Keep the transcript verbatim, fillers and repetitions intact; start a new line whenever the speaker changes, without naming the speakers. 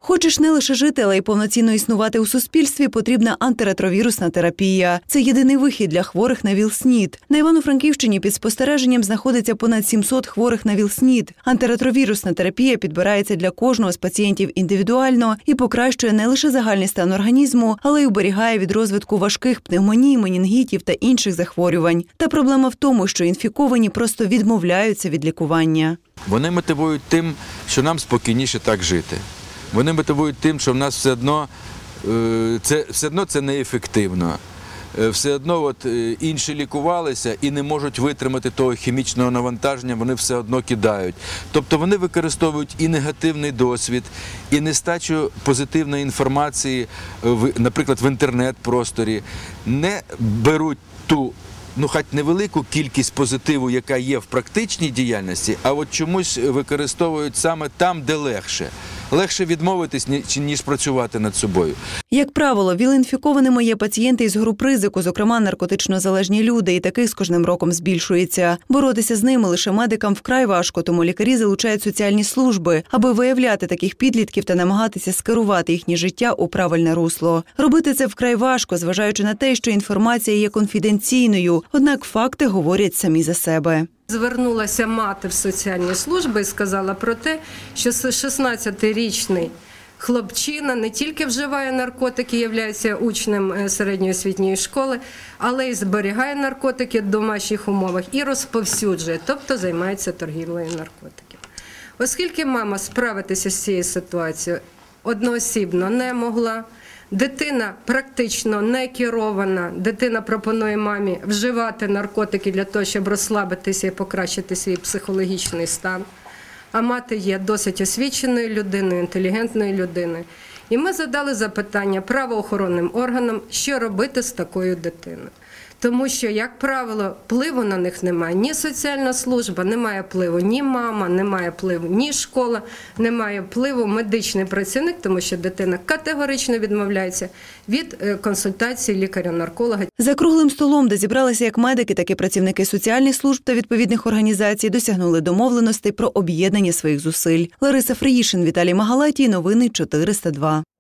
Хочеш не лише жити, але й повноцінно існувати у суспільстві, потрібна антиретровірусна терапія. Це єдиний вихід для хворих на ВІЛ-СНІД. На Івано-Франківщині під спостереженням знаходиться понад сімсот хворих на ВІЛ-СНІД. Антиретровірусна терапія підбирається для кожного з пацієнтів індивідуально і покращує не лише загальний стан організму, але й уберігає від розвитку важких пневмоній, менінгітів та інших захворювань. Та проблема в тому, що інфіковані просто відмовляються від лікування.
Вони мотивують тим, що нам спокійніше так жити. Вони мотивують тим, що в нас все одно це, все одно це неефективно. Все одно от, інші лікувалися і не можуть витримати того хімічного навантаження, вони все одно кидають. Тобто вони використовують і негативний досвід, і нестачу позитивної інформації, наприклад, в інтернет-просторі, не беруть ту, ну, хоч невелику кількість позитиву, яка є в практичній діяльності, а от чомусь використовують саме там, де легше. Легше відмовитись, ніж працювати над собою.
Як правило, ВІЛ-інфікованими є пацієнти із груп ризику, зокрема наркотично залежні люди, і таких з кожним роком збільшується. Боротися з ними лише медикам вкрай важко, тому лікарі залучають соціальні служби, аби виявляти таких підлітків та намагатися скерувати їхнє життя у правильне русло. Робити це вкрай важко, зважаючи на те, що інформація є конфіденційною, однак факти говорять самі за себе.
Звернулася мати в соціальні служби і сказала про те, що шістнадцятирічний хлопчина не тільки вживає наркотики, є учнем середньої освітньої школи, але й зберігає наркотики в домашніх умовах і розповсюджує, тобто займається торгівлею наркотиків. Оскільки мама справитися з цією ситуацією одноосібно не могла, дитина практично не керована, дитина пропонує мамі вживати наркотики для того, щоб розслабитися і покращити свій психологічний стан. А мати є досить освіченою людиною, інтелігентною людиною. І ми задали запитання правоохоронним органам, що робити з такою дитиною. Тому що, як правило, впливу на них немає. Ні соціальна служба, немає впливу ні мама, немає впливу ні школа, немає впливу медичний працівник, тому що дитина категорично відмовляється від консультації лікаря-нарколога.
За круглим столом, де зібралися як медики, так і працівники соціальних служб та відповідних організацій, досягнули домовленостей про об'єднання своїх зусиль. Лариса Фриїшин, Віталій Магалатій, новини чотириста два.